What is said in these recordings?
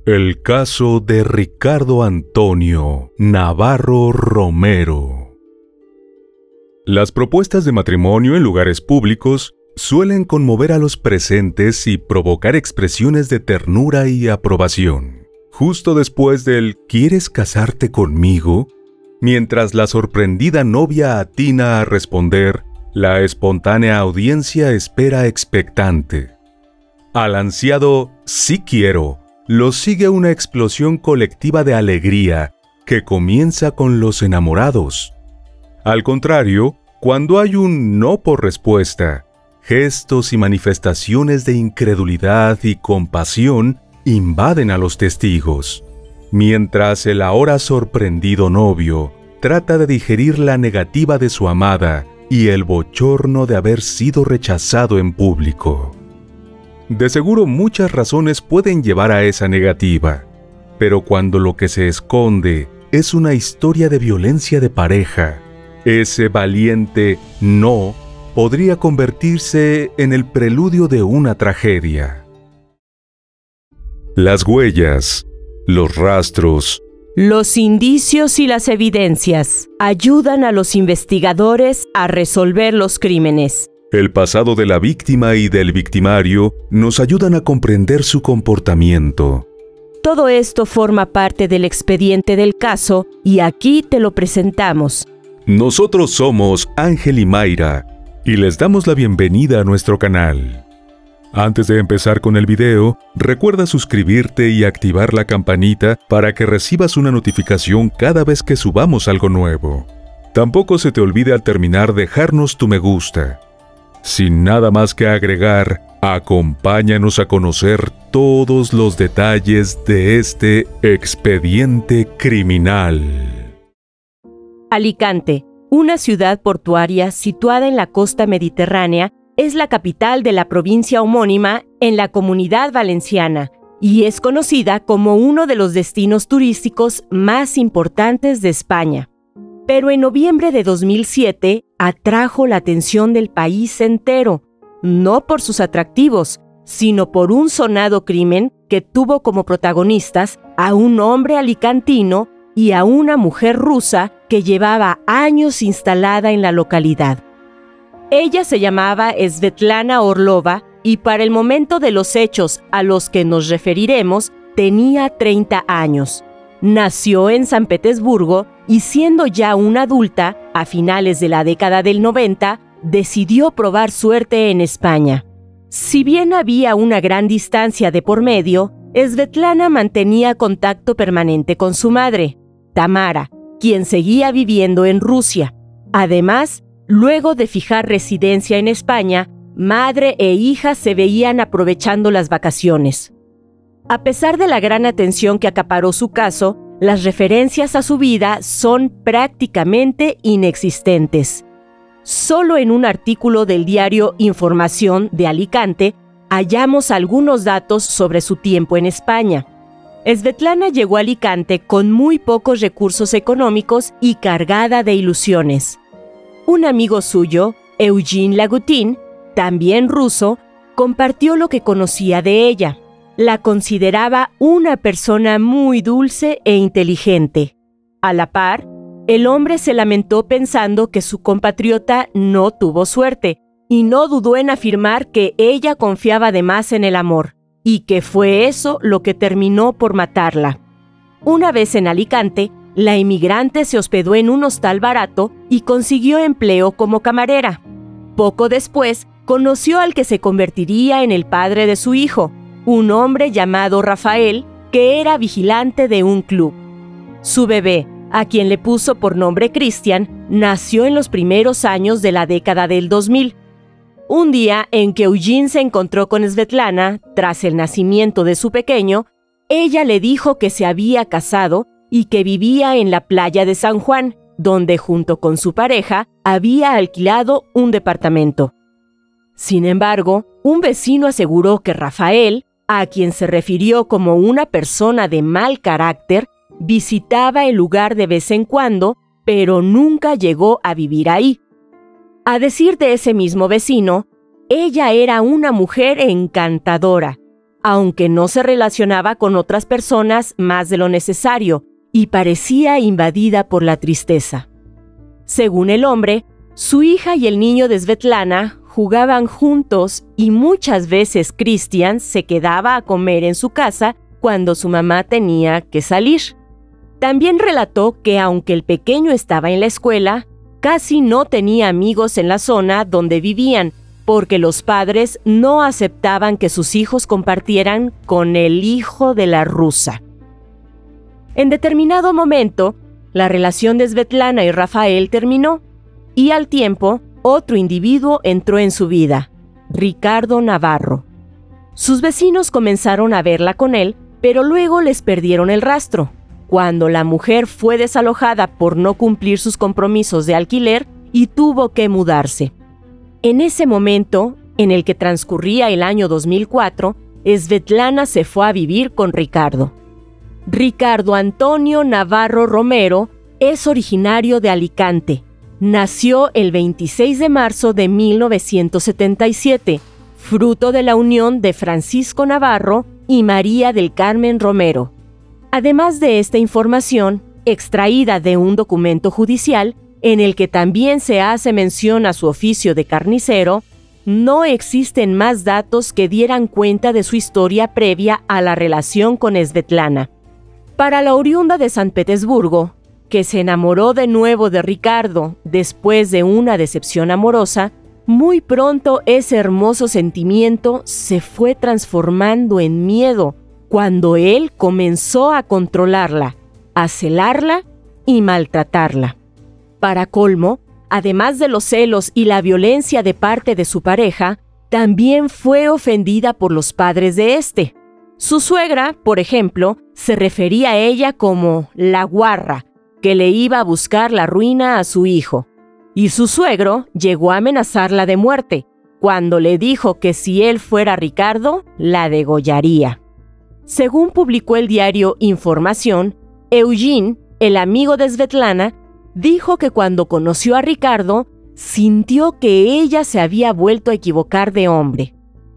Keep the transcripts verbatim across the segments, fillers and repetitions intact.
El caso de Ricardo Antonio Navarro Romero. Las propuestas de matrimonio en lugares públicos suelen conmover a los presentes y provocar expresiones de ternura y aprobación. Justo después del ¿quieres casarte conmigo?, mientras la sorprendida novia atina a responder, la espontánea audiencia espera expectante. Al ansiado «sí quiero» lo sigue una explosión colectiva de alegría que comienza con los enamorados. Al contrario, cuando hay un no por respuesta, gestos y manifestaciones de incredulidad y compasión invaden a los testigos, mientras el ahora sorprendido novio trata de digerir la negativa de su amada y el bochorno de haber sido rechazado en público. De seguro muchas razones pueden llevar a esa negativa, pero cuando lo que se esconde es una historia de violencia de pareja, ese valiente no podría convertirse en el preludio de una tragedia. Las huellas, los rastros, los indicios y las evidencias ayudan a los investigadores a resolver los crímenes. El pasado de la víctima y del victimario nos ayudan a comprender su comportamiento. Todo esto forma parte del expediente del caso y aquí te lo presentamos. Nosotros somos Ángel y Mayra y les damos la bienvenida a nuestro canal. Antes de empezar con el video, recuerda suscribirte y activar la campanita para que recibas una notificación cada vez que subamos algo nuevo. Tampoco se te olvide al terminar dejarnos tu me gusta. Sin nada más que agregar, acompáñanos a conocer todos los detalles de este expediente criminal. Alicante, una ciudad portuaria situada en la costa mediterránea, es la capital de la provincia homónima en la Comunidad Valenciana y es conocida como uno de los destinos turísticos más importantes de España. Pero en noviembre de dos mil siete atrajo la atención del país entero, no por sus atractivos, sino por un sonado crimen que tuvo como protagonistas a un hombre alicantino y a una mujer rusa que llevaba años instalada en la localidad. Ella se llamaba Svetlana Orlova y para el momento de los hechos a los que nos referiremos tenía treinta años. Nació en San Petersburgo y siendo ya una adulta, a finales de la década del noventa, decidió probar suerte en España. Si bien había una gran distancia de por medio, Svetlana mantenía contacto permanente con su madre, Tamara, quien seguía viviendo en Rusia. Además, luego de fijar residencia en España, madre e hija se veían aprovechando las vacaciones. A pesar de la gran atención que acaparó su caso, las referencias a su vida son prácticamente inexistentes. Solo en un artículo del diario Información de Alicante hallamos algunos datos sobre su tiempo en España. Svetlana llegó a Alicante con muy pocos recursos económicos y cargada de ilusiones. Un amigo suyo, Eugene Lagutin, también ruso, compartió lo que conocía de ella. La consideraba una persona muy dulce e inteligente. A la par, el hombre se lamentó pensando que su compatriota no tuvo suerte y no dudó en afirmar que ella confiaba de más en el amor y que fue eso lo que terminó por matarla. Una vez en Alicante, la inmigrante se hospedó en un hostal barato y consiguió empleo como camarera. Poco después, conoció al que se convertiría en el padre de su hijo, un hombre llamado Rafael, que era vigilante de un club. Su bebé, a quien le puso por nombre Christian, nació en los primeros años de la década del dos mil. Un día en que Eugene se encontró con Svetlana, tras el nacimiento de su pequeño, ella le dijo que se había casado y que vivía en la playa de San Juan, donde junto con su pareja había alquilado un departamento. Sin embargo, un vecino aseguró que Rafael, a quien se refirió como una persona de mal carácter, visitaba el lugar de vez en cuando, pero nunca llegó a vivir ahí. A decir de ese mismo vecino, ella era una mujer encantadora, aunque no se relacionaba con otras personas más de lo necesario y parecía invadida por la tristeza. Según el hombre, su hija y el niño de Svetlana jugaban juntos y muchas veces Christian se quedaba a comer en su casa cuando su mamá tenía que salir. También relató que aunque el pequeño estaba en la escuela, casi no tenía amigos en la zona donde vivían, porque los padres no aceptaban que sus hijos compartieran con el hijo de la rusa. En determinado momento, la relación de Svetlana y Rafael terminó, y al tiempo, otro individuo entró en su vida, Ricardo Navarro. Sus vecinos comenzaron a verla con él, pero luego les perdieron el rastro. Cuando la mujer fue desalojada por no cumplir sus compromisos de alquiler y tuvo que mudarse. En ese momento, en el que transcurría el año dos mil cuatro, Svetlana se fue a vivir con Ricardo. Ricardo Antonio Navarro Romero es originario de Alicante. Nació el veintiséis de marzo de mil novecientos setenta y siete, fruto de la unión de Francisco Navarro y María del Carmen Romero. Además de esta información, extraída de un documento judicial, en el que también se hace mención a su oficio de carnicero, no existen más datos que dieran cuenta de su historia previa a la relación con Svetlana. Para la oriunda de San Petersburgo, que se enamoró de nuevo de Ricardo después de una decepción amorosa, muy pronto ese hermoso sentimiento se fue transformando en miedo cuando él comenzó a controlarla, a celarla y maltratarla. Para colmo, además de los celos y la violencia de parte de su pareja, también fue ofendida por los padres de este. Su suegra, por ejemplo, se refería a ella como la guarra, que le iba a buscar la ruina a su hijo. Y su suegro llegó a amenazarla de muerte, cuando le dijo que si él fuera Ricardo, la degollaría. Según publicó el diario Información, Eugene, el amigo de Svetlana, dijo que cuando conoció a Ricardo, sintió que ella se había vuelto a equivocar de hombre.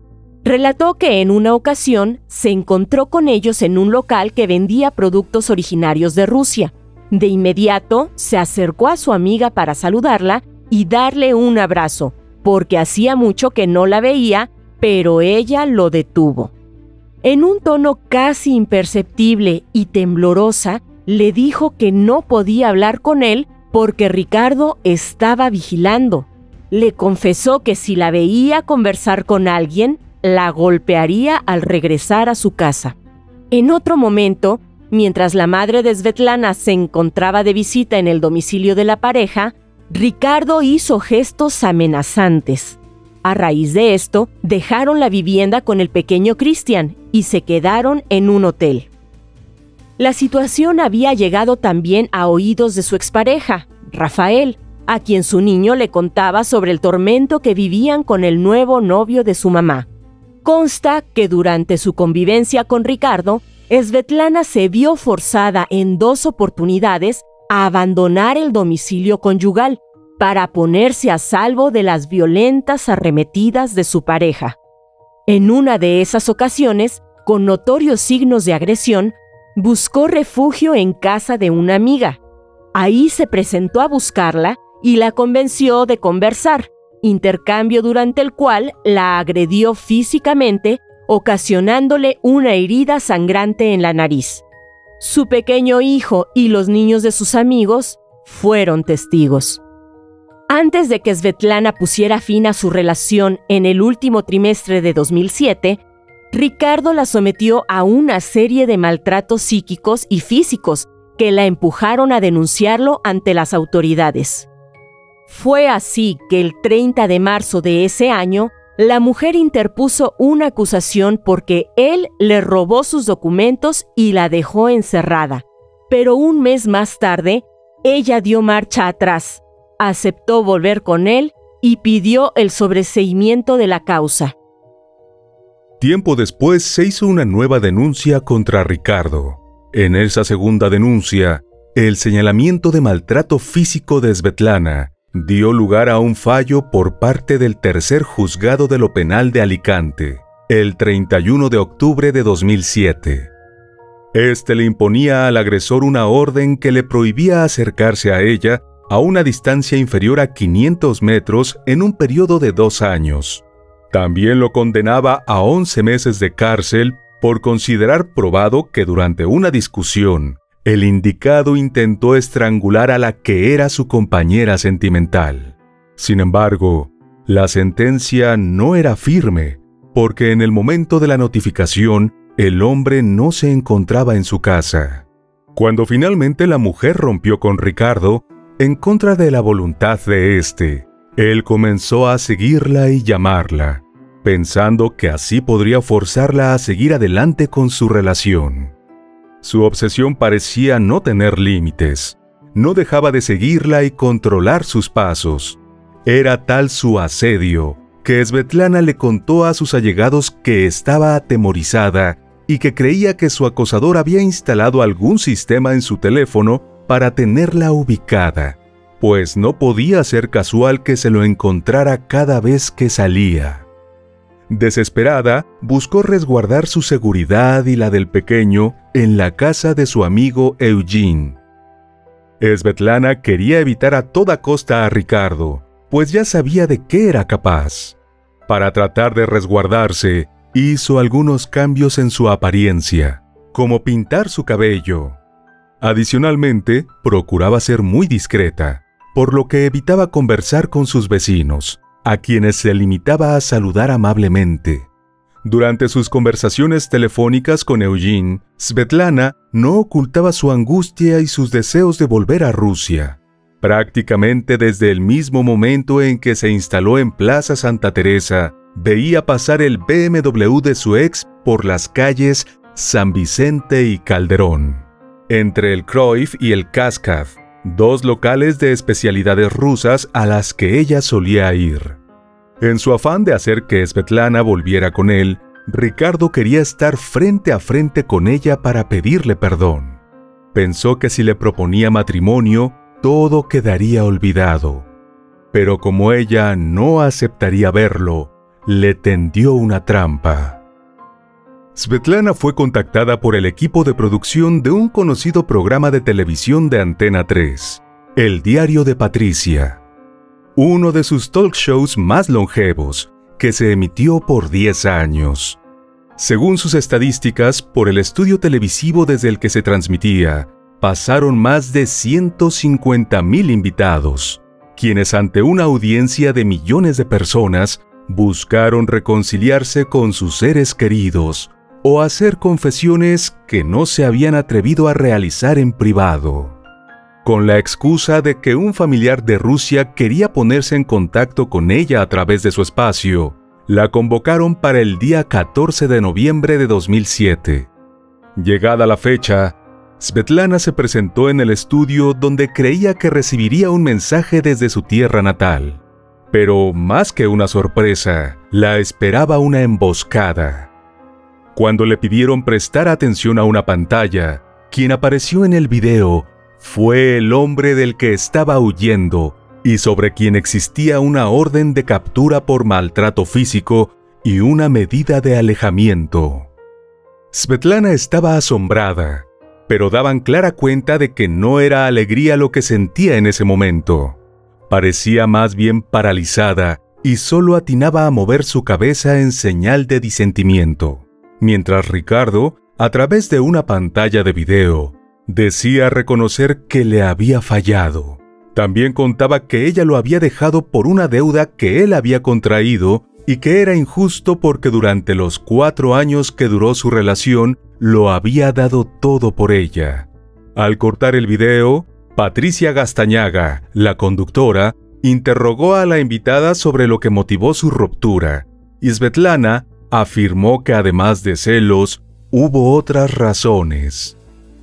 Relató que en una ocasión se encontró con ellos en un local que vendía productos originarios de Rusia. De inmediato se acercó a su amiga para saludarla y darle un abrazo, porque hacía mucho que no la veía, pero ella lo detuvo. En un tono casi imperceptible y temblorosa, le dijo que no podía hablar con él porque Ricardo estaba vigilando. Le confesó que si la veía conversar con alguien, la golpearía al regresar a su casa. En otro momento, mientras la madre de Svetlana se encontraba de visita en el domicilio de la pareja, Ricardo hizo gestos amenazantes. A raíz de esto, dejaron la vivienda con el pequeño Christian y se quedaron en un hotel. La situación había llegado también a oídos de su expareja, Rafael, a quien su niño le contaba sobre el tormento que vivían con el nuevo novio de su mamá. Consta que durante su convivencia con Ricardo, Svetlana se vio forzada en dos oportunidades a abandonar el domicilio conyugal para ponerse a salvo de las violentas arremetidas de su pareja. En una de esas ocasiones, con notorios signos de agresión, buscó refugio en casa de una amiga. Ahí se presentó a buscarla y la convenció de conversar, intercambio durante el cual la agredió físicamente, ocasionándole una herida sangrante en la nariz. Su pequeño hijo y los niños de sus amigos fueron testigos. Antes de que Svetlana pusiera fin a su relación en el último trimestre de dos mil siete, Ricardo la sometió a una serie de maltratos psíquicos y físicos que la empujaron a denunciarlo ante las autoridades. Fue así que el treinta de marzo de ese año, la mujer interpuso una acusación porque él le robó sus documentos y la dejó encerrada. Pero un mes más tarde, ella dio marcha atrás, aceptó volver con él y pidió el sobreseimiento de la causa. Tiempo después se hizo una nueva denuncia contra Ricardo. En esa segunda denuncia, el señalamiento de maltrato físico de Svetlana dio lugar a un fallo por parte del tercer juzgado de lo penal de Alicante. el treinta y uno de octubre de dos mil siete. Este le imponía al agresor una orden que le prohibía acercarse a ella a una distancia inferior a quinientos metros en un periodo de dos años. También lo condenaba a once meses de cárcel por considerar probado que durante una discusión, el indicado intentó estrangular a la que era su compañera sentimental. Sin embargo, la sentencia no era firme, porque en el momento de la notificación, el hombre no se encontraba en su casa. Cuando finalmente la mujer rompió con Ricardo, en contra de la voluntad de éste, él comenzó a seguirla y llamarla, pensando que así podría forzarla a seguir adelante con su relación. Su obsesión parecía no tener límites. No dejaba de seguirla y controlar sus pasos. Era tal su asedio que Svetlana le contó a sus allegados que estaba atemorizada y que creía que su acosador había instalado algún sistema en su teléfono para tenerla ubicada, pues no podía ser casual que se lo encontrara cada vez que salía. Desesperada, buscó resguardar su seguridad y la del pequeño en la casa de su amigo Eugene. Svetlana quería evitar a toda costa a Ricardo, pues ya sabía de qué era capaz. Para tratar de resguardarse, hizo algunos cambios en su apariencia, como pintar su cabello. Adicionalmente, procuraba ser muy discreta, por lo que evitaba conversar con sus vecinos, a quienes se limitaba a saludar amablemente. Durante sus conversaciones telefónicas con Eugene, Svetlana no ocultaba su angustia y sus deseos de volver a Rusia. Prácticamente desde el mismo momento en que se instaló en Plaza Santa Teresa, veía pasar el B M W de su ex por las calles San Vicente y Calderón, entre el Cruyff y el Cascade, dos locales de especialidades rusas a las que ella solía ir. En su afán de hacer que Svetlana volviera con él, Ricardo quería estar frente a frente con ella para pedirle perdón. Pensó que si le proponía matrimonio, todo quedaría olvidado. Pero como ella no aceptaría verlo, le tendió una trampa. Svetlana fue contactada por el equipo de producción de un conocido programa de televisión de Antena tres, El Diario de Patricia, uno de sus talk shows más longevos, que se emitió por diez años. Según sus estadísticas, por el estudio televisivo desde el que se transmitía, pasaron más de ciento cincuenta mil invitados, quienes ante una audiencia de millones de personas, buscaron reconciliarse con sus seres queridos, o hacer confesiones que no se habían atrevido a realizar en privado. Con la excusa de que un familiar de Rusia quería ponerse en contacto con ella a través de su espacio, la convocaron para el día catorce de noviembre de dos mil siete. Llegada la fecha, Svetlana se presentó en el estudio donde creía que recibiría un mensaje desde su tierra natal. Pero más que una sorpresa, la esperaba una emboscada. Cuando le pidieron prestar atención a una pantalla, quien apareció en el video fue el hombre del que estaba huyendo y sobre quien existía una orden de captura por maltrato físico y una medida de alejamiento. Svetlana estaba asombrada, pero daban clara cuenta de que no era alegría lo que sentía en ese momento. Parecía más bien paralizada y solo atinaba a mover su cabeza en señal de disentimiento. Mientras Ricardo, a través de una pantalla de video, decía reconocer que le había fallado. También contaba que ella lo había dejado por una deuda que él había contraído y que era injusto porque durante los cuatro años que duró su relación, lo había dado todo por ella. Al cortar el video, Patricia Gastañaga, la conductora, interrogó a la invitada sobre lo que motivó su ruptura, y Svetlana afirmó que además de celos, hubo otras razones.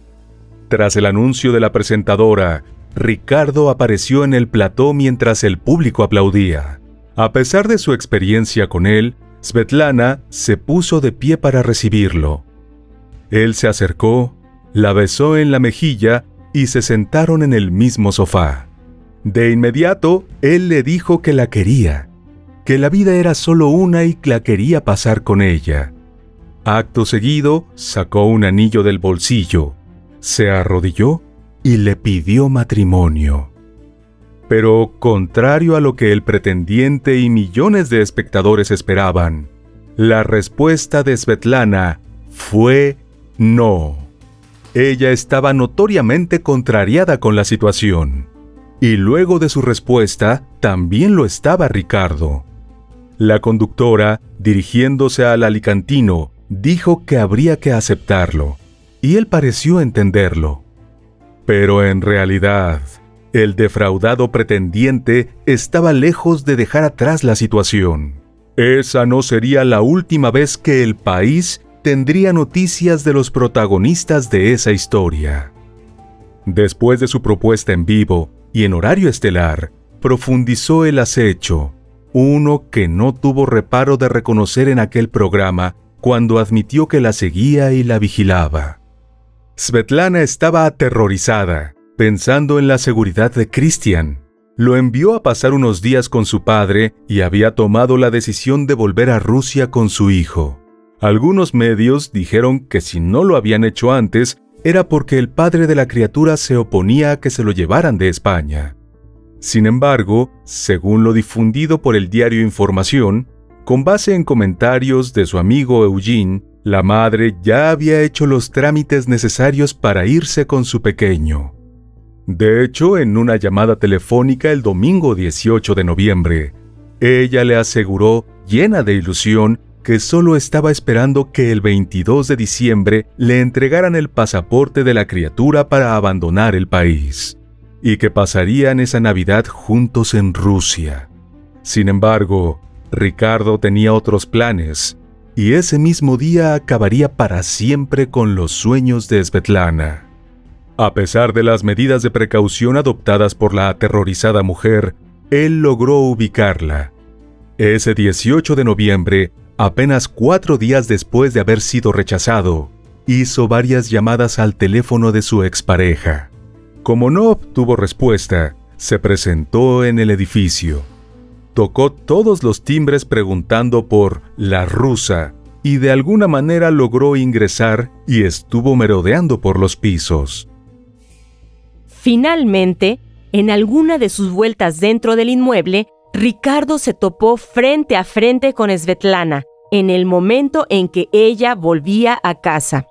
Tras el anuncio de la presentadora, Ricardo apareció en el plató mientras el público aplaudía. A pesar de su experiencia con él, Svetlana se puso de pie para recibirlo. Él se acercó, la besó en la mejilla y se sentaron en el mismo sofá. De inmediato, él le dijo que la quería, que la vida era solo una y que la quería pasar con ella. Acto seguido, sacó un anillo del bolsillo, se arrodilló y le pidió matrimonio. Pero, contrario a lo que el pretendiente y millones de espectadores esperaban, la respuesta de Svetlana fue no. Ella estaba notoriamente contrariada con la situación. Y luego de su respuesta, también lo estaba Ricardo. La conductora, dirigiéndose al alicantino, dijo que habría que aceptarlo, y él pareció entenderlo. Pero en realidad, el defraudado pretendiente estaba lejos de dejar atrás la situación. Esa no sería la última vez que el país tendría noticias de los protagonistas de esa historia. Después de su propuesta en vivo y en horario estelar, profundizó el acecho, uno que no tuvo reparo de reconocer en aquel programa cuando admitió que la seguía y la vigilaba. Svetlana estaba aterrorizada, pensando en la seguridad de Christian. Lo envió a pasar unos días con su padre y había tomado la decisión de volver a Rusia con su hijo. Algunos medios dijeron que si no lo habían hecho antes, era porque el padre de la criatura se oponía a que se lo llevaran de España. Sin embargo, según lo difundido por el diario Información, con base en comentarios de su amigo Eugene, la madre ya había hecho los trámites necesarios para irse con su pequeño. De hecho, en una llamada telefónica el domingo dieciocho de noviembre, ella le aseguró, llena de ilusión, que solo estaba esperando que el veintidós de diciembre le entregaran el pasaporte de la criatura para abandonar el país, y que pasarían esa Navidad juntos en Rusia. Sin embargo, Ricardo tenía otros planes, y ese mismo día acabaría para siempre con los sueños de Svetlana. A pesar de las medidas de precaución adoptadas por la aterrorizada mujer, él logró ubicarla. Ese dieciocho de noviembre, apenas cuatro días después de haber sido rechazado, hizo varias llamadas al teléfono de su expareja. Como no obtuvo respuesta, se presentó en el edificio. Tocó todos los timbres preguntando por la rusa y de alguna manera logró ingresar y estuvo merodeando por los pisos. Finalmente, en alguna de sus vueltas dentro del inmueble, Ricardo se topó frente a frente con Svetlana, en el momento en que ella volvía a casa.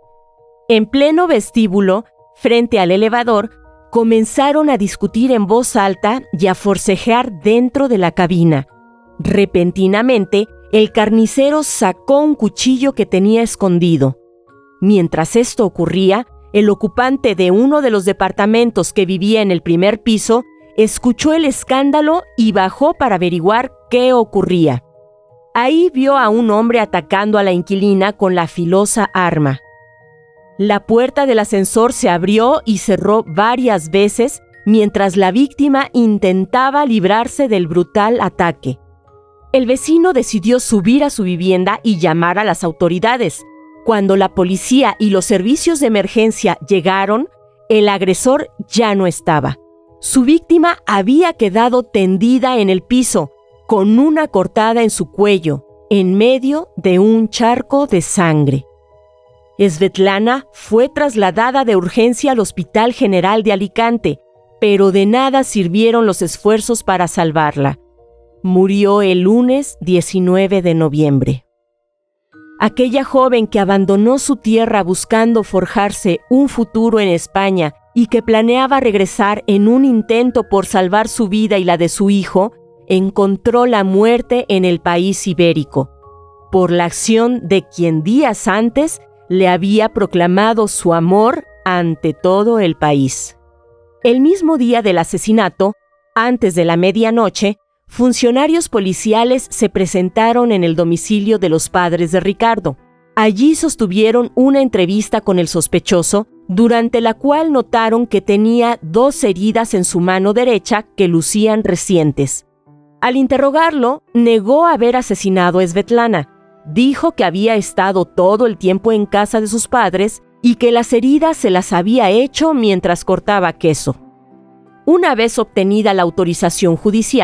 En pleno vestíbulo, frente al elevador, comenzaron a discutir en voz alta y a forcejear dentro de la cabina. Repentinamente, el carnicero sacó un cuchillo que tenía escondido. Mientras esto ocurría, el ocupante de uno de los departamentos que vivía en el primer piso escuchó el escándalo y bajó para averiguar qué ocurría. Ahí vio a un hombre atacando a la inquilina con la filosa arma. La puerta del ascensor se abrió y cerró varias veces mientras la víctima intentaba librarse del brutal ataque. El vecino decidió subir a su vivienda y llamar a las autoridades. Cuando la policía y los servicios de emergencia llegaron, el agresor ya no estaba. Su víctima había quedado tendida en el piso, con una cortada en su cuello, en medio de un charco de sangre. Svetlana fue trasladada de urgencia al Hospital General de Alicante, pero de nada sirvieron los esfuerzos para salvarla. Murió el lunes diecinueve de noviembre. Aquella joven que abandonó su tierra buscando forjarse un futuro en España y que planeaba regresar en un intento por salvar su vida y la de su hijo, encontró la muerte en el país ibérico, por la acción de quien días antes le había proclamado su amor ante todo el país. El mismo día del asesinato, antes de la medianoche, funcionarios policiales se presentaron en el domicilio de los padres de Ricardo. Allí sostuvieron una entrevista con el sospechoso, durante la cual notaron que tenía dos heridas en su mano derecha que lucían recientes. Al interrogarlo, negó haber asesinado a Svetlana. Dijo que había estado todo el tiempo en casa de sus padres y que las heridas se las había hecho mientras cortaba queso. Una vez obtenida la autorización judicial,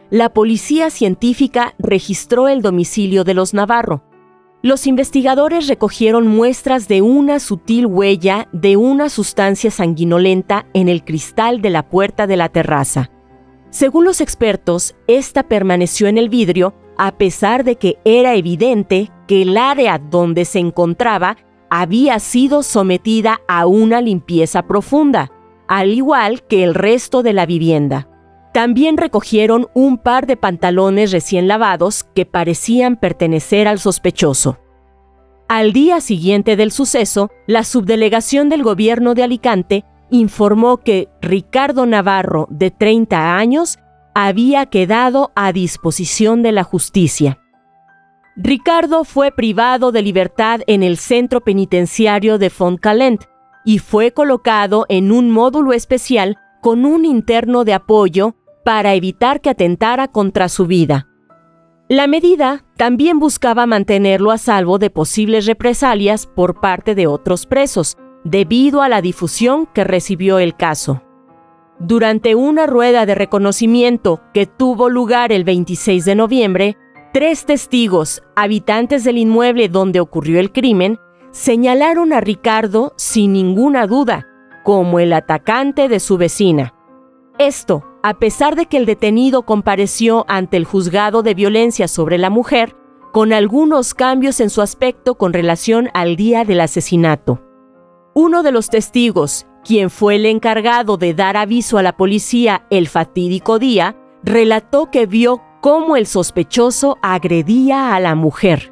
la policía científica registró el domicilio de los Navarro. Los investigadores recogieron muestras de una sutil huella de una sustancia sanguinolenta en el cristal de la puerta de la terraza. Según los expertos, esta permaneció en el vidrio a pesar de que era evidente que el área donde se encontraba había sido sometida a una limpieza profunda, al igual que el resto de la vivienda. También recogieron un par de pantalones recién lavados que parecían pertenecer al sospechoso. Al día siguiente del suceso, la subdelegación del gobierno de Alicante informó que Ricardo Navarro, de treinta años, había quedado a disposición de la justicia. Ricardo fue privado de libertad en el centro penitenciario de Fontcalent y fue colocado en un módulo especial con un interno de apoyo para evitar que atentara contra su vida. La medida también buscaba mantenerlo a salvo de posibles represalias por parte de otros presos, debido a la difusión que recibió el caso. Durante una rueda de reconocimiento que tuvo lugar el veintiséis de noviembre, tres testigos, habitantes del inmueble donde ocurrió el crimen, señalaron a Ricardo sin ninguna duda como el atacante de su vecina. Esto, a pesar de que el detenido compareció ante el juzgado de violencia sobre la mujer, con algunos cambios en su aspecto con relación al día del asesinato. Uno de los testigos, quien fue el encargado de dar aviso a la policía el fatídico día, relató que vio cómo el sospechoso agredía a la mujer.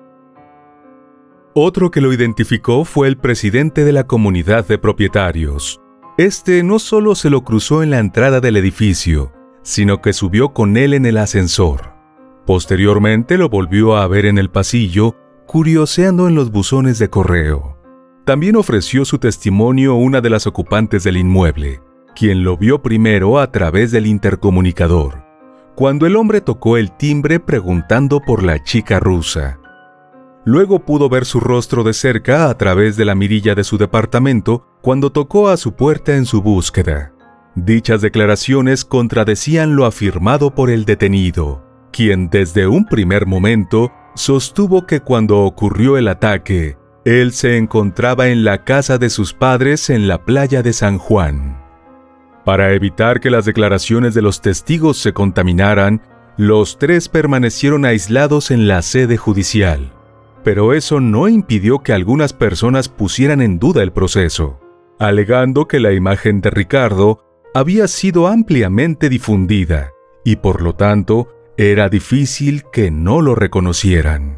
Otro que lo identificó fue el presidente de la comunidad de propietarios. Este no solo se lo cruzó en la entrada del edificio, sino que subió con él en el ascensor. Posteriormente lo volvió a ver en el pasillo, curioseando en los buzones de correo. También ofreció su testimonio una de las ocupantes del inmueble, quien lo vio primero a través del intercomunicador, cuando el hombre tocó el timbre preguntando por la chica rusa. Luego pudo ver su rostro de cerca a través de la mirilla de su departamento cuando tocó a su puerta en su búsqueda. Dichas declaraciones contradecían lo afirmado por el detenido, quien desde un primer momento sostuvo que cuando ocurrió el ataque, él se encontraba en la casa de sus padres en la playa de San Juan. Para evitar que las declaraciones de los testigos se contaminaran, los tres permanecieron aislados en la sede judicial. Pero eso no impidió que algunas personas pusieran en duda el proceso, alegando que la imagen de Ricardo había sido ampliamente difundida y por lo tanto era difícil que no lo reconocieran.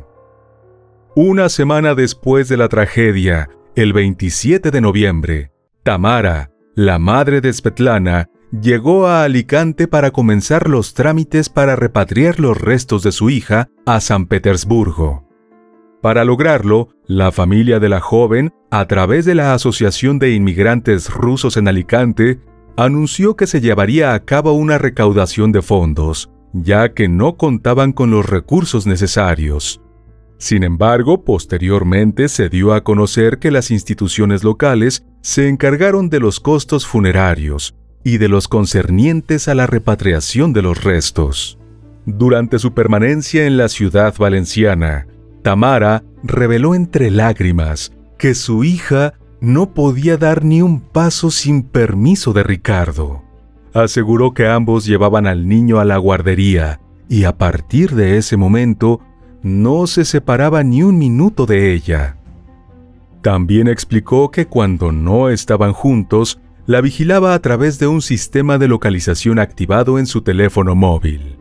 Una semana después de la tragedia, el veintisiete de noviembre, Tamara, la madre de Svetlana, llegó a Alicante para comenzar los trámites para repatriar los restos de su hija a San Petersburgo. Para lograrlo, la familia de la joven, a través de la Asociación de Inmigrantes Rusos en Alicante, anunció que se llevaría a cabo una recaudación de fondos, ya que no contaban con los recursos necesarios. Sin embargo, posteriormente se dio a conocer que las instituciones locales se encargaron de los costos funerarios y de los concernientes a la repatriación de los restos. Durante su permanencia en la ciudad valenciana, Tamara reveló entre lágrimas que su hija no podía dar ni un paso sin permiso de Ricardo. Aseguró que ambos llevaban al niño a la guardería y a partir de ese momento no se separaba ni un minuto de ella. También explicó que cuando no estaban juntos, la vigilaba a través de un sistema de localización activado en su teléfono móvil.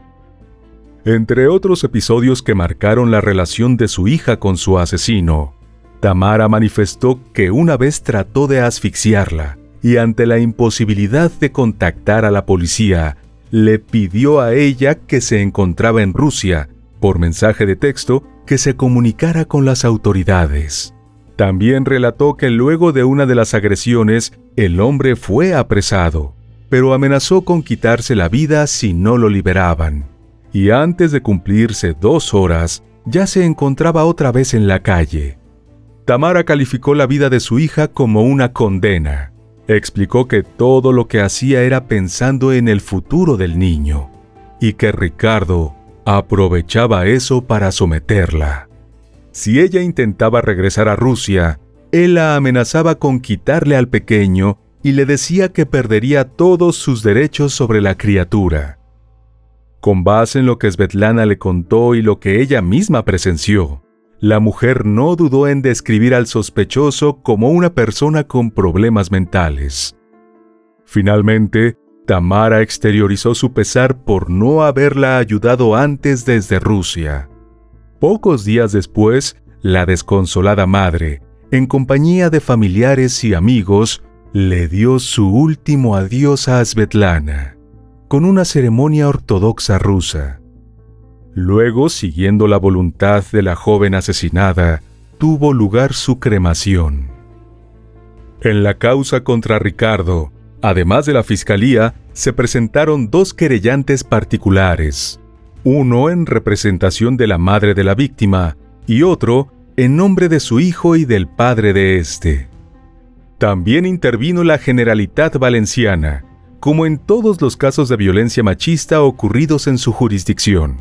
Entre otros episodios que marcaron la relación de su hija con su asesino, Tamara manifestó que una vez trató de asfixiarla y ante la imposibilidad de contactar a la policía, le pidió a ella que se encontraba en Rusia, por mensaje de texto, que se comunicara con las autoridades. También relató que luego de una de las agresiones, el hombre fue apresado, pero amenazó con quitarse la vida si no lo liberaban. Y antes de cumplirse dos horas, ya se encontraba otra vez en la calle. Tamara calificó la vida de su hija como una condena. Explicó que todo lo que hacía era pensando en el futuro del niño. y que Ricardo aprovechaba eso para someterla. Si ella intentaba regresar a Rusia, él la amenazaba con quitarle al pequeño y le decía que perdería todos sus derechos sobre la criatura. Con base en lo que Svetlana le contó y lo que ella misma presenció, la mujer no dudó en describir al sospechoso como una persona con problemas mentales. Finalmente, Tamara exteriorizó su pesar por no haberla ayudado antes desde Rusia. Pocos días después, la desconsolada madre, en compañía de familiares y amigos, le dio su último adiós a Svetlana, con una ceremonia ortodoxa rusa. Luego, siguiendo la voluntad de la joven asesinada, tuvo lugar su cremación. En la causa contra Ricardo, además de la fiscalía, se presentaron dos querellantes particulares, uno en representación de la madre de la víctima y otro en nombre de su hijo y del padre de éste. También intervino la Generalitat Valenciana, como en todos los casos de violencia machista ocurridos en su jurisdicción.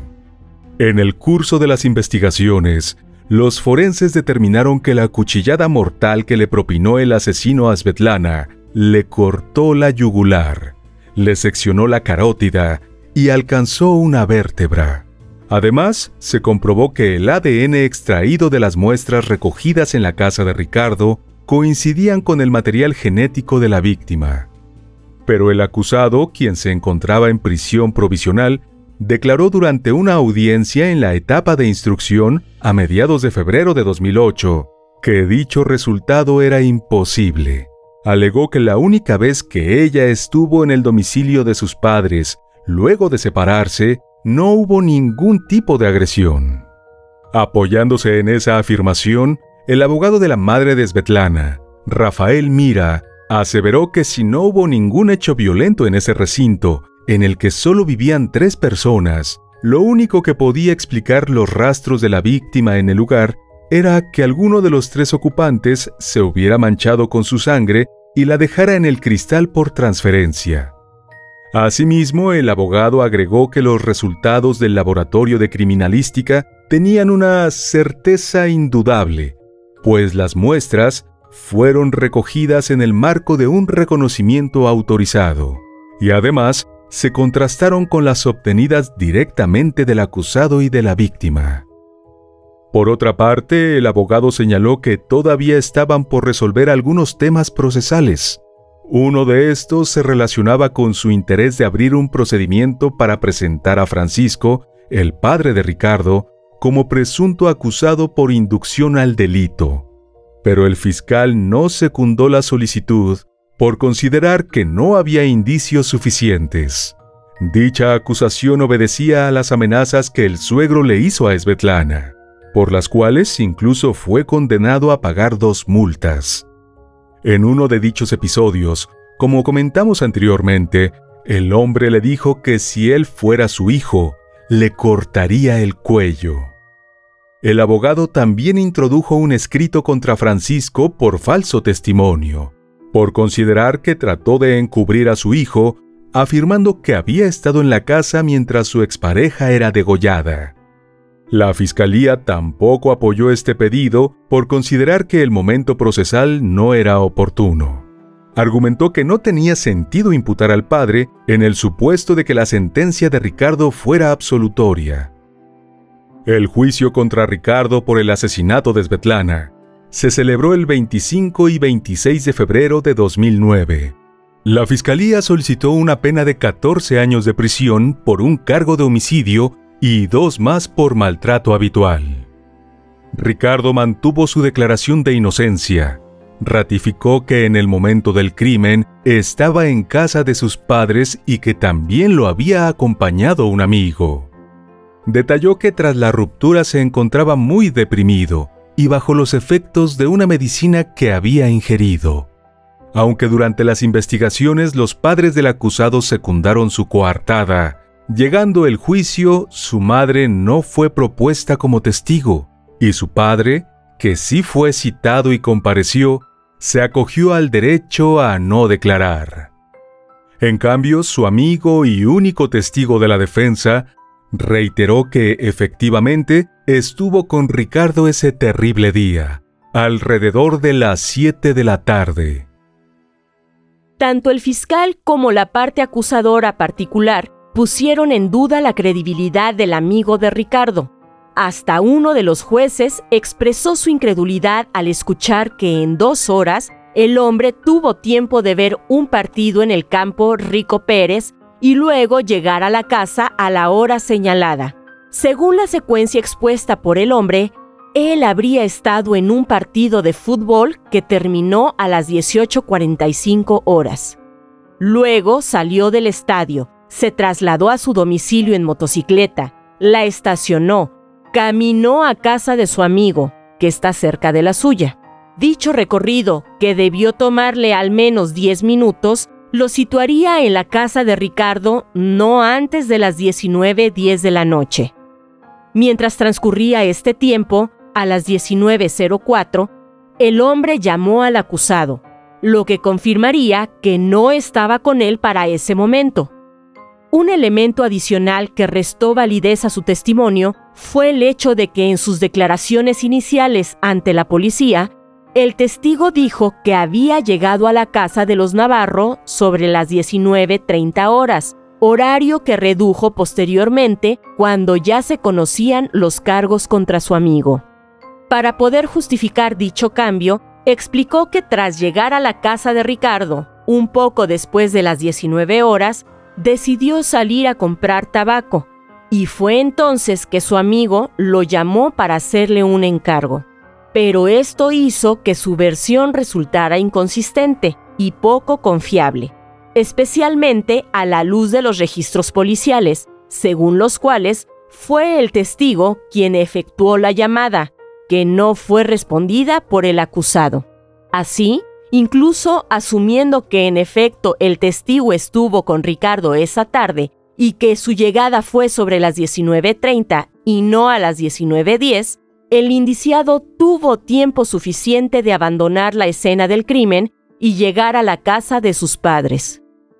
En el curso de las investigaciones, los forenses determinaron que la cuchillada mortal que le propinó el asesino a Svetlana le cortó la yugular, le seccionó la carótida y alcanzó una vértebra. Además, se comprobó que el A D N extraído de las muestras recogidas en la casa de Ricardo coincidían con el material genético de la víctima. Pero el acusado, quien se encontraba en prisión provisional, declaró durante una audiencia en la etapa de instrucción a mediados de febrero de dos mil ocho que dicho resultado era imposible. Alegó que la única vez que ella estuvo en el domicilio de sus padres, luego de separarse, no hubo ningún tipo de agresión. Apoyándose en esa afirmación, el abogado de la madre de Svetlana, Rafael Mira, aseveró que si no hubo ningún hecho violento en ese recinto, en el que solo vivían tres personas, lo único que podía explicar los rastros de la víctima en el lugar era que alguno de los tres ocupantes se hubiera manchado con su sangre y la dejara en el cristal por transferencia. Asimismo, el abogado agregó que los resultados del laboratorio de criminalística tenían una certeza indudable, pues las muestras fueron recogidas en el marco de un reconocimiento autorizado, y además se contrastaron con las obtenidas directamente del acusado y de la víctima. Por otra parte, el abogado señaló que todavía estaban por resolver algunos temas procesales. Uno de estos se relacionaba con su interés de abrir un procedimiento para presentar a Francisco, el padre de Ricardo, como presunto acusado por inducción al delito. Pero el fiscal no secundó la solicitud por considerar que no había indicios suficientes. Dicha acusación obedecía a las amenazas que el suegro le hizo a Svetlana, por las cuales incluso fue condenado a pagar dos multas. En uno de dichos episodios, como comentamos anteriormente, el hombre le dijo que si él fuera su hijo, le cortaría el cuello. El abogado también introdujo un escrito contra Francisco por falso testimonio, por considerar que trató de encubrir a su hijo, afirmando que había estado en la casa mientras su expareja era degollada. La fiscalía tampoco apoyó este pedido por considerar que el momento procesal no era oportuno. Argumentó que no tenía sentido imputar al padre en el supuesto de que la sentencia de Ricardo fuera absolutoria. El juicio contra Ricardo por el asesinato de Svetlana se celebró el veinticinco y veintiséis de febrero de dos mil nueve. La fiscalía solicitó una pena de catorce años de prisión por un cargo de homicidio y dos más por maltrato habitual. Ricardo mantuvo su declaración de inocencia. Ratificó que en el momento del crimen estaba en casa de sus padres y que también lo había acompañado un amigo. Detalló que tras la ruptura se encontraba muy deprimido y bajo los efectos de una medicina que había ingerido. Aunque durante las investigaciones los padres del acusado secundaron su coartada, llegando el juicio, su madre no fue propuesta como testigo, y su padre, que sí fue citado y compareció, se acogió al derecho a no declarar. En cambio, su amigo y único testigo de la defensa reiteró que efectivamente estuvo con Ricardo ese terrible día, alrededor de las siete de la tarde. Tanto el fiscal como la parte acusadora particular pusieron en duda la credibilidad del amigo de Ricardo. Hasta uno de los jueces expresó su incredulidad al escuchar que en dos horas el hombre tuvo tiempo de ver un partido en el campo Rico Pérez y luego llegar a la casa a la hora señalada. Según la secuencia expuesta por el hombre, él habría estado en un partido de fútbol que terminó a las dieciocho cuarenta y cinco horas. Luego salió del estadio, se trasladó a su domicilio en motocicleta, la estacionó, caminó a casa de su amigo, que está cerca de la suya. Dicho recorrido, que debió tomarle al menos diez minutos, lo situaría en la casa de Ricardo no antes de las diecinueve diez de la noche. Mientras transcurría este tiempo, a las diecinueve cero cuatro, el hombre llamó al acusado, lo que confirmaría que no estaba con él para ese momento. Un elemento adicional que restó validez a su testimonio fue el hecho de que en sus declaraciones iniciales ante la policía, el testigo dijo que había llegado a la casa de los Navarro sobre las diecinueve treinta horas, horario que redujo posteriormente cuando ya se conocían los cargos contra su amigo. Para poder justificar dicho cambio, explicó que tras llegar a la casa de Ricardo, un poco después de las diecinueve horas, decidió salir a comprar tabaco, y fue entonces que su amigo lo llamó para hacerle un encargo. Pero esto hizo que su versión resultara inconsistente y poco confiable, especialmente a la luz de los registros policiales, según los cuales fue el testigo quien efectuó la llamada, que no fue respondida por el acusado. Así, incluso asumiendo que en efecto el testigo estuvo con Ricardo esa tarde y que su llegada fue sobre las diecinueve treinta y no a las diecinueve diez, el indiciado tuvo tiempo suficiente de abandonar la escena del crimen y llegar a la casa de sus padres.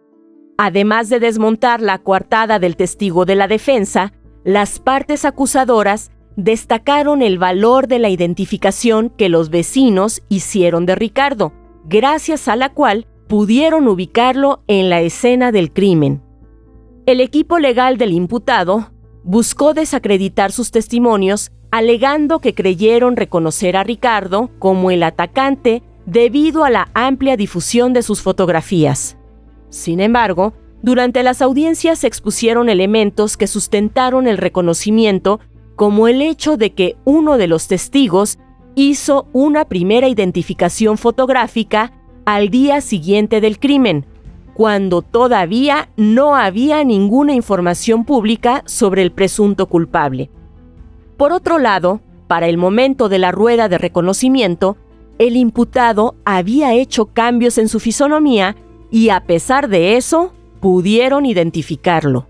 Además de desmontar la coartada del testigo de la defensa, las partes acusadoras destacaron el valor de la identificación que los vecinos hicieron de Ricardo, gracias a la cual pudieron ubicarlo en la escena del crimen. El equipo legal del imputado buscó desacreditar sus testimonios, alegando que creyeron reconocer a Ricardo como el atacante debido a la amplia difusión de sus fotografías. Sin embargo, durante las audiencias se expusieron elementos que sustentaron el reconocimiento, como el hecho de que uno de los testigos hizo una primera identificación fotográfica al día siguiente del crimen, cuando todavía no había ninguna información pública sobre el presunto culpable. Por otro lado, para el momento de la rueda de reconocimiento, el imputado había hecho cambios en su fisonomía y a pesar de eso, pudieron identificarlo.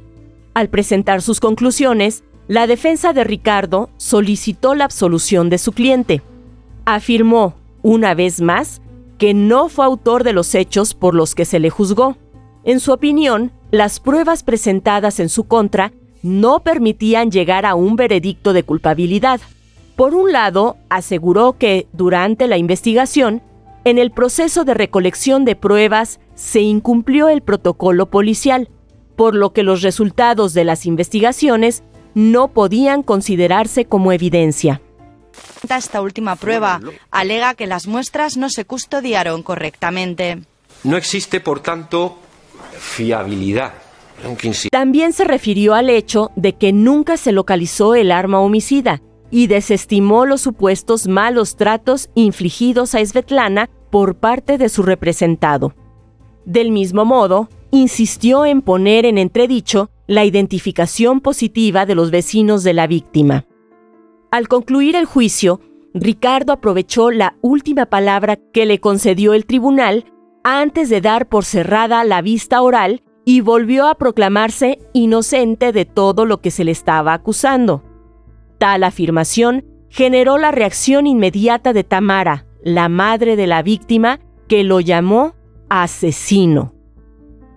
Al presentar sus conclusiones, la defensa de Ricardo solicitó la absolución de su cliente. Afirmó, una vez más, que no fue autor de los hechos por los que se le juzgó. En su opinión, las pruebas presentadas en su contra no permitían llegar a un veredicto de culpabilidad. Por un lado, aseguró que, durante la investigación, en el proceso de recolección de pruebas se incumplió el protocolo policial, por lo que los resultados de las investigaciones no podían considerarse como evidencia. Esta última prueba alega que las muestras no se custodiaron correctamente. No existe, por tanto, fiabilidad. También se refirió al hecho de que nunca se localizó el arma homicida y desestimó los supuestos malos tratos infligidos a Svetlana por parte de su representado. Del mismo modo, insistió en poner en entredicho la identificación positiva de los vecinos de la víctima. Al concluir el juicio, Ricardo aprovechó la última palabra que le concedió el tribunal antes de dar por cerrada la vista oral y volvió a proclamarse inocente de todo lo que se le estaba acusando. Tal afirmación generó la reacción inmediata de Tamara, la madre de la víctima, que lo llamó asesino.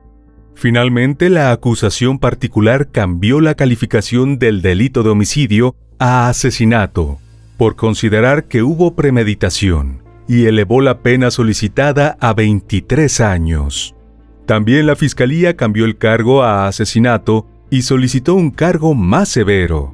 Finalmente, la acusación particular cambió la calificación del delito de homicidio a asesinato, por considerar que hubo premeditación, y elevó la pena solicitada a veintitrés años. También la Fiscalía cambió el cargo a asesinato y solicitó un cargo más severo.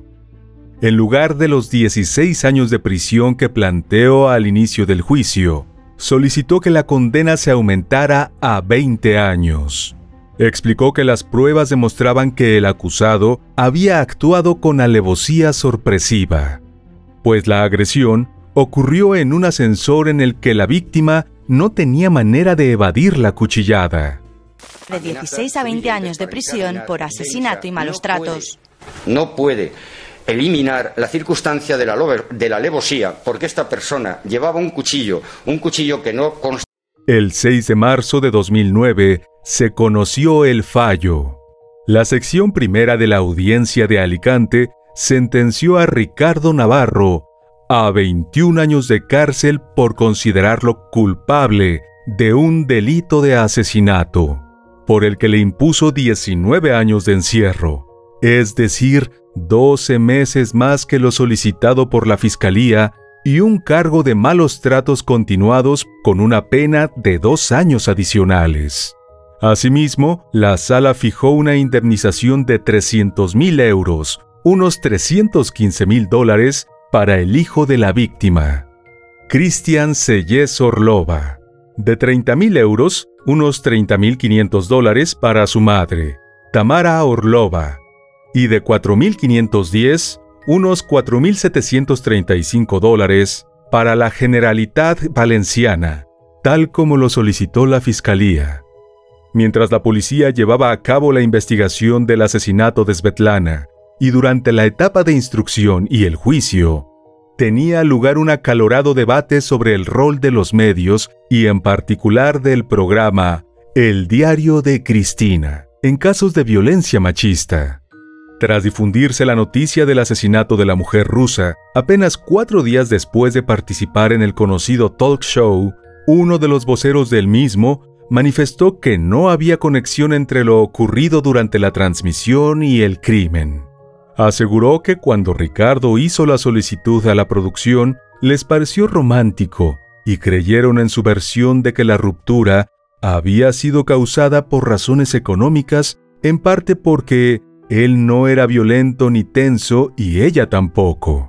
En lugar de los dieciséis años de prisión que planteó al inicio del juicio, solicitó que la condena se aumentara a veinte años. Explicó que las pruebas demostraban que el acusado había actuado con alevosía sorpresiva, pues la agresión ocurrió en un ascensor en el que la víctima no tenía manera de evadir la cuchillada. De dieciséis a veinte años de prisión por asesinato y malos tratos. No puede eliminar la circunstancia de la, de la alevosía porque esta persona llevaba un cuchillo, un cuchillo que no consta. El seis de marzo de dos mil nueve se conoció el fallo. La sección primera de la Audiencia de Alicante sentenció a Ricardo Navarro a veintiún años de cárcel por considerarlo culpable de un delito de asesinato, por el que le impuso diecinueve años de encierro, es decir, doce meses más que lo solicitado por la Fiscalía, y un cargo de malos tratos continuados con una pena de dos años adicionales. Asimismo, la sala fijó una indemnización de trescientos mil euros, unos trescientos quince mil dólares, para el hijo de la víctima, Cristian Sellés Orlova, de treinta mil euros, unos treinta mil quinientos dólares para su madre, Tamara Orlova, y de cuatro mil quinientos diez, unos cuatro mil setecientos treinta y cinco dólares para la Generalitat Valenciana, tal como lo solicitó la Fiscalía. Mientras la policía llevaba a cabo la investigación del asesinato de Svetlana, y durante la etapa de instrucción y el juicio, tenía lugar un acalorado debate sobre el rol de los medios y en particular del programa El Diario de Cristina, en casos de violencia machista. Tras difundirse la noticia del asesinato de la mujer rusa, apenas cuatro días después de participar en el conocido talk show, uno de los voceros del mismo manifestó que no había conexión entre lo ocurrido durante la transmisión y el crimen. Aseguró que cuando Ricardo hizo la solicitud a la producción, les pareció romántico y creyeron en su versión de que la ruptura había sido causada por razones económicas, en parte porque él no era violento ni tenso y ella tampoco.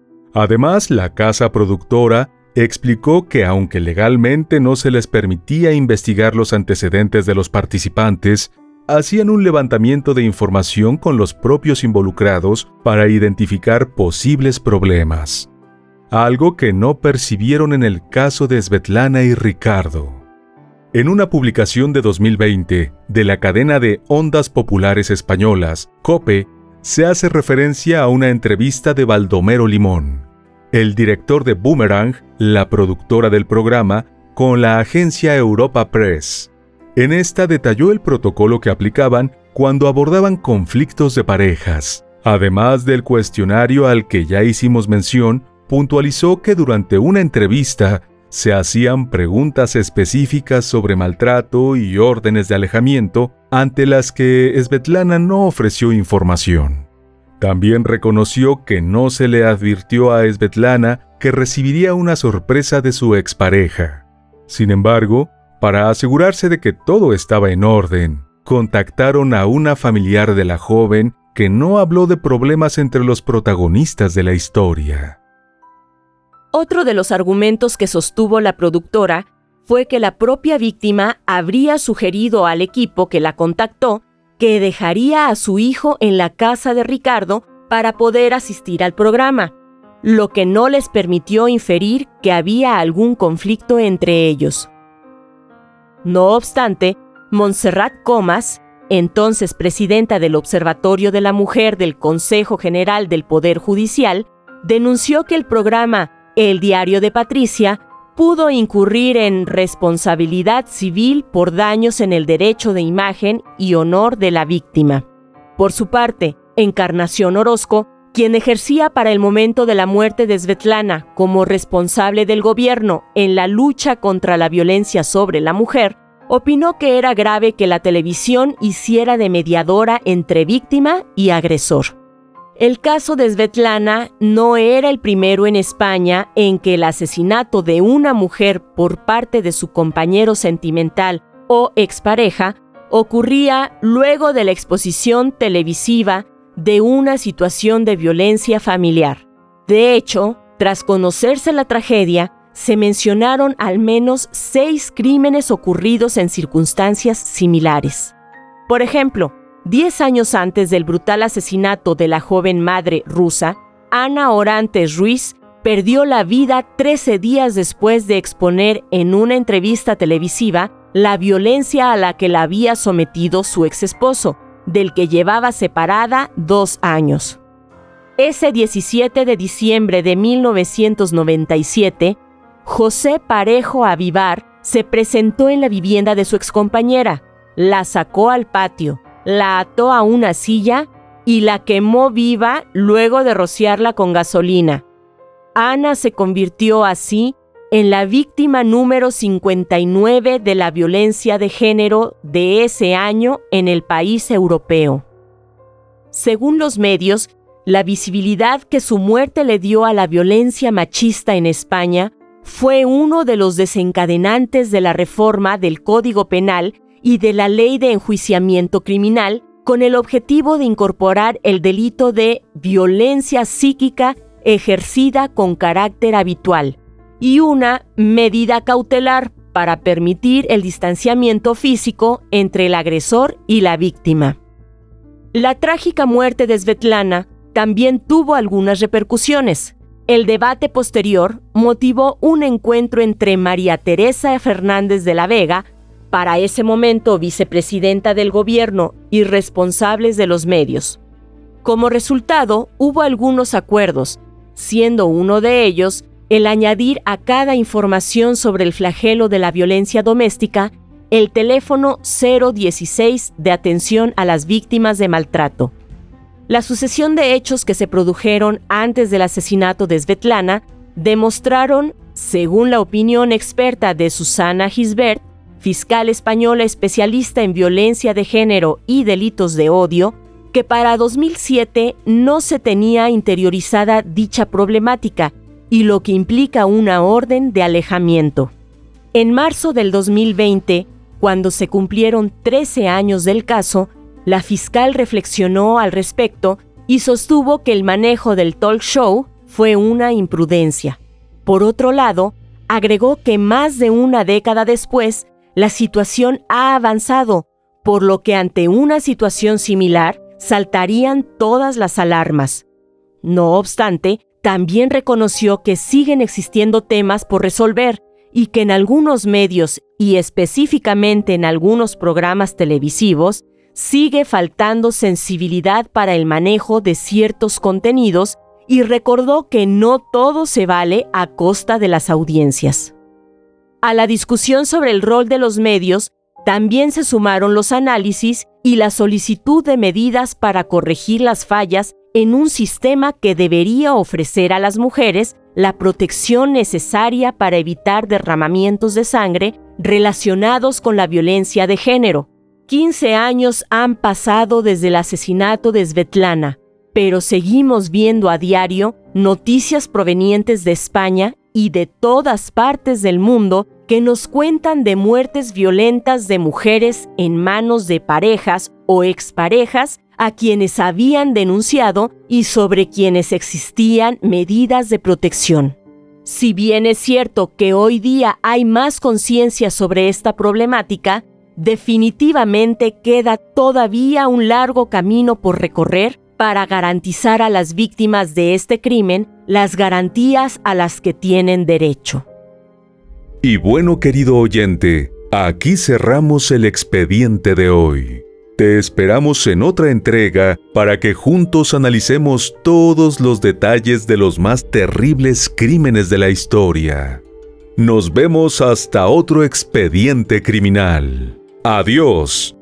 Además, la casa productora explicó que aunque legalmente no se les permitía investigar los antecedentes de los participantes, hacían un levantamiento de información con los propios involucrados para identificar posibles problemas, algo que no percibieron en el caso de Svetlana y Ricardo. En una publicación de dos mil veinte de la cadena de Ondas Populares Españolas, COPE, se hace referencia a una entrevista de Baldomero Limón, el director de Boomerang, la productora del programa, con la agencia Europa Press. En esta detalló el protocolo que aplicaban cuando abordaban conflictos de parejas. Además del cuestionario al que ya hicimos mención, puntualizó que durante una entrevista se hacían preguntas específicas sobre maltrato y órdenes de alejamiento ante las que Svetlana no ofreció información. También reconoció que no se le advirtió a Svetlana que recibiría una sorpresa de su expareja. Sin embargo, para asegurarse de que todo estaba en orden, contactaron a una familiar de la joven que no habló de problemas entre los protagonistas de la historia. Otro de los argumentos que sostuvo la productora fue que la propia víctima habría sugerido al equipo que la contactó que dejaría a su hijo en la casa de Ricardo para poder asistir al programa, lo que no les permitió inferir que había algún conflicto entre ellos. No obstante, Montserrat Comas, entonces presidenta del Observatorio de la Mujer del Consejo General del Poder Judicial, denunció que el programa El Diario de Patricia pudo incurrir en responsabilidad civil por daños en el derecho de imagen y honor de la víctima. Por su parte, Encarnación Orozco, quien ejercía para el momento de la muerte de Svetlana como responsable del gobierno en la lucha contra la violencia sobre la mujer, opinó que era grave que la televisión hiciera de mediadora entre víctima y agresor. El caso de Svetlana no era el primero en España en que el asesinato de una mujer por parte de su compañero sentimental o expareja ocurría luego de la exposición televisiva de una situación de violencia familiar. De hecho, tras conocerse la tragedia, se mencionaron al menos seis crímenes ocurridos en circunstancias similares. Por ejemplo, diez años antes del brutal asesinato de la joven madre rusa, Ana Orantes Ruiz perdió la vida trece días después de exponer en una entrevista televisiva la violencia a la que la había sometido su exesposo, del que llevaba separada dos años. Ese diecisiete de diciembre de mil novecientos noventa y siete, José Parejo Avivar se presentó en la vivienda de su excompañera, la sacó al patio, la ató a una silla y la quemó viva luego de rociarla con gasolina. Ana se convirtió así en la víctima número cincuenta y nueve de la violencia de género de ese año en el país europeo. Según los medios, la visibilidad que su muerte le dio a la violencia machista en España fue uno de los desencadenantes de la reforma del Código Penal y de la Ley de Enjuiciamiento Criminal, con el objetivo de incorporar el delito de violencia psíquica ejercida con carácter habitual y una medida cautelar para permitir el distanciamiento físico entre el agresor y la víctima. La trágica muerte de Svetlana también tuvo algunas repercusiones. El debate posterior motivó un encuentro entre María Teresa Fernández de la Vega, para ese momento vicepresidenta del gobierno y responsables de los medios. Como resultado, hubo algunos acuerdos, siendo uno de ellos el añadir a cada información sobre el flagelo de la violencia doméstica el teléfono cero dieciséis de atención a las víctimas de maltrato. La sucesión de hechos que se produjeron antes del asesinato de Svetlana demostraron, según la opinión experta de Susana Gisbert, fiscal española especialista en violencia de género y delitos de odio, que para dos mil siete no se tenía interiorizada dicha problemática y lo que implica una orden de alejamiento. En marzo del dos mil veinte, cuando se cumplieron trece años del caso, la fiscal reflexionó al respecto y sostuvo que el manejo del talk show fue una imprudencia. Por otro lado, agregó que más de una década después, la situación ha avanzado, por lo que ante una situación similar saltarían todas las alarmas. No obstante, también reconoció que siguen existiendo temas por resolver y que en algunos medios y específicamente en algunos programas televisivos sigue faltando sensibilidad para el manejo de ciertos contenidos y recordó que no todo se vale a costa de las audiencias. A la discusión sobre el rol de los medios también se sumaron los análisis y la solicitud de medidas para corregir las fallas en un sistema que debería ofrecer a las mujeres la protección necesaria para evitar derramamientos de sangre relacionados con la violencia de género. quince años han pasado desde el asesinato de Svetlana, pero seguimos viendo a diario noticias provenientes de España y de todas partes del mundo que nos cuentan de muertes violentas de mujeres en manos de parejas o exparejas a quienes habían denunciado y sobre quienes existían medidas de protección. Si bien es cierto que hoy día hay más conciencia sobre esta problemática, definitivamente queda todavía un largo camino por recorrer para garantizar a las víctimas de este crimen las garantías a las que tienen derecho. Y bueno, querido oyente, aquí cerramos el expediente de hoy. Te esperamos en otra entrega para que juntos analicemos todos los detalles de los más terribles crímenes de la historia. Nos vemos hasta otro expediente criminal. Adiós.